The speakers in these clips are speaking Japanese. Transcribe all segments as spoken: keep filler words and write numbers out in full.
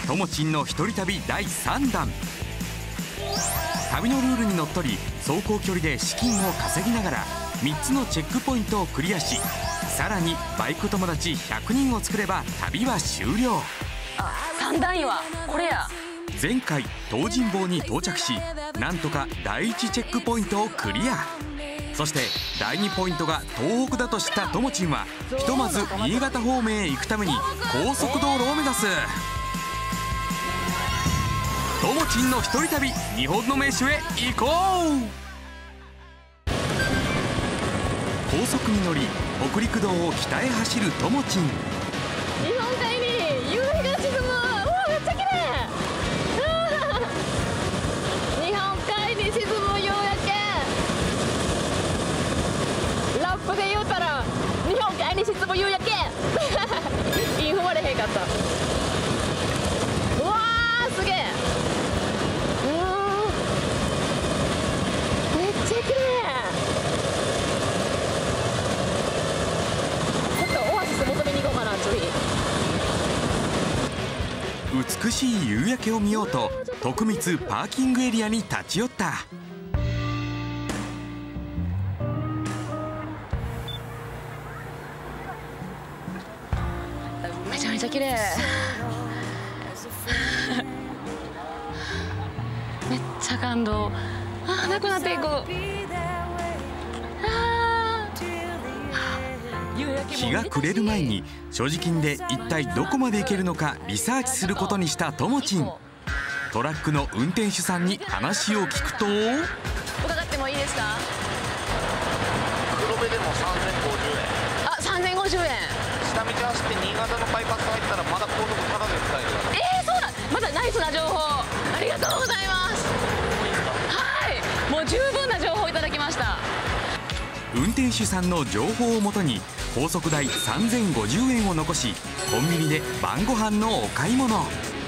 ともちんの一人旅だいさんだん。旅のルールにのっとり走行距離で資金を稼ぎながらみっつのチェックポイントをクリアし、さらにバイク友達ひゃくにんを作れば旅は終了。 あ、さんだんいはこれや。 前回東尋坊に到着し、なんとかだいいちチェックポイントをクリア。そしてだいにポイントが東北だと知ったともちんはひとまず新潟方面へ行くために高速道路を目指す。ともちんの一人旅、日本の名所へ行こう。高速に乗り北陸道を北へ走るともちん。 日本海に夕日が沈む。うわ、めっちゃ綺麗。日本海に沈む夕焼け。ラップで言うたら日本海に沈む夕焼け。インフまれへんかった。うわー、すげえ。うわー、めっちゃ綺麗。 美しい夕焼けを見ようと徳光パーキングエリアに立ち寄った。 めちゃめちゃ綺麗。めっちゃ感動。あー、なくなっていく。 日が暮れる前に所持金で一体どこまで行けるのかリサーチすることにしたともちん。トラックの運転手さんに話を聞くと、 伺ってもいいですか？ 黒部でもさんぜんごじゅうえん。 あ、さんぜんごじゅうえん。 下道走って新潟のバイパス入ったらまだ高速タダで使えるから。 えー、そうだ。まだナイスな情報ありがとうございます。はい、もう十分な情報いただきました。 運転手さんの情報をもとに高速代さんぜんごじゅうえんを残しコンビニで晩ご飯のお買い物、うん、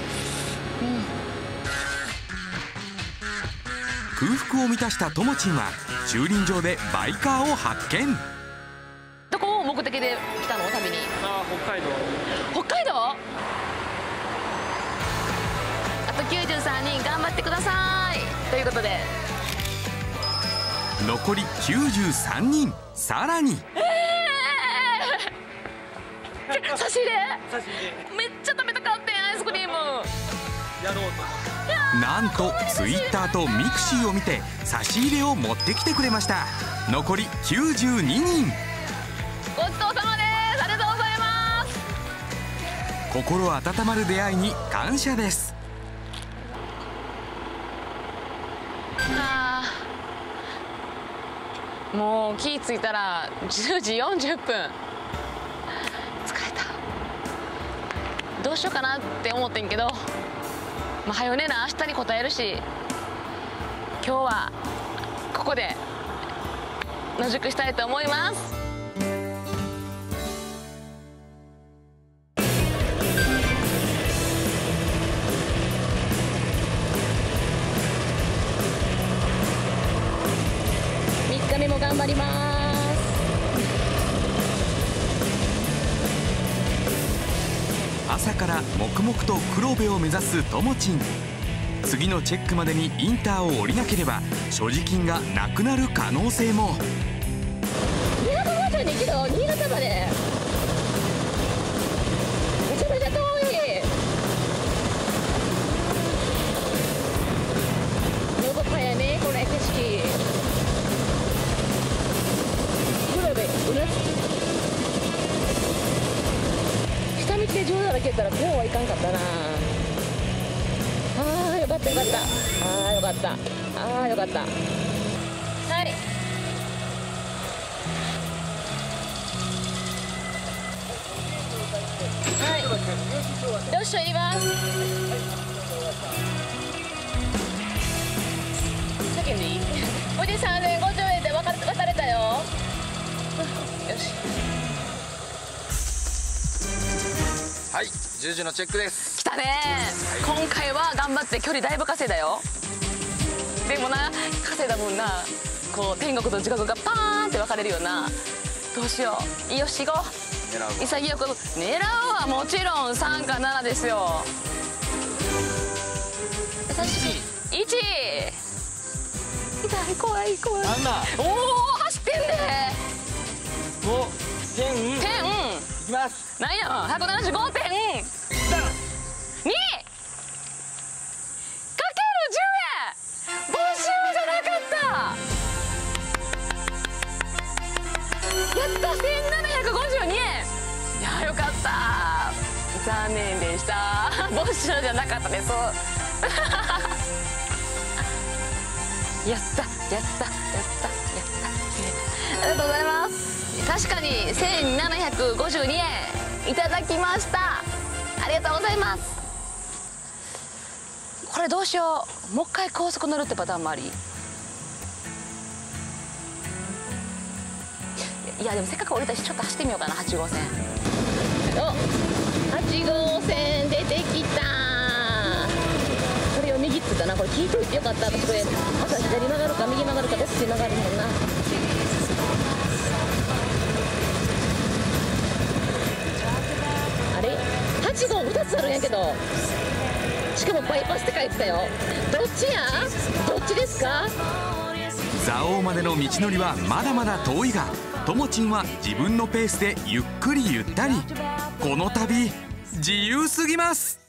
空腹を満たしたともちんは駐輪場でバイカーを発見。 どこを目的で来たの？旅に。 あ、北海道。 北海道？あときゅうじゅうさんにん頑張ってくださいということで残りきゅうじゅうさんにん。さらにえー、差し入れ？ 差し入れめっちゃ食べたかったアイスクリームやろうと。 なんとツイッターとミクシーを見て差し入れを持ってきてくれました。残りきゅうじゅうににん。 ごちそうさまです。ありがとうございます。 心温まる出会いに感謝です。 あー、もう気付いたらじゅうじよんじゅっぷん。疲れた。どうしようかなって思ってんけど、まあ、はよねな、明日に答えるし今日はここで野宿したいと思います。みっかめも頑張ります。 朝から黙々と黒部を目指すともちん。次のチェックまでにインターを降りなければ所持金がなくなる可能性も。 新潟まで行けど、新潟までめちゃめちゃ遠い。のどかやね、これ景色。黒部うな下道で上手だけやったらこうはいかんかったな。あー、よかったよかった。あー、よかった。あー、よかった。はい、はい、よっしゃ、います。叫んでいい？おじさんでごじゅうえんで分かれ渡れたよ。よし。 はい、じゅうじのチェックです。 来たねー。今回は頑張って距離だいぶ稼いだよ。でもな、稼いだ分な、こう天国と地獄がパーンって分かれるよな。どうしよう。いいよ、しご潔く狙うはもちろんさんかななですよ。 優しい。いち。痛い、怖い怖い。 なんだ。 おお、走ってんで。 ごてん。 点。 いきます。 なんや、ひゃくななじゅうごてん。に。かけるじゅうえん。募集じゃなかった。やった、せんななひゃくごじゅうにえん。いや、よかった。残念でした。募集じゃなかったです。やった、やった、やった、やった。ありがとうございます。確かにせんななひゃくごじゅうにえんいただきました。ありがとうございます。これどうしよう。もう一回高速乗るってパターンもあり。いやでもせっかく降りたしちょっと走ってみようかな。はちごうせん。お、はちごうせん出てきた。これを右っつったな。これ聞いといてよかった。私これ朝左曲がるか右曲がるかどっち曲がるもんな。あれはちごうふたつあるんやけど、しかもバイパスって書いてたよ。どっちや、どっちですか。 蔵王までの道のりはまだまだ遠いが、ともちんは自分のペースでゆっくりゆったり。この旅自由すぎます。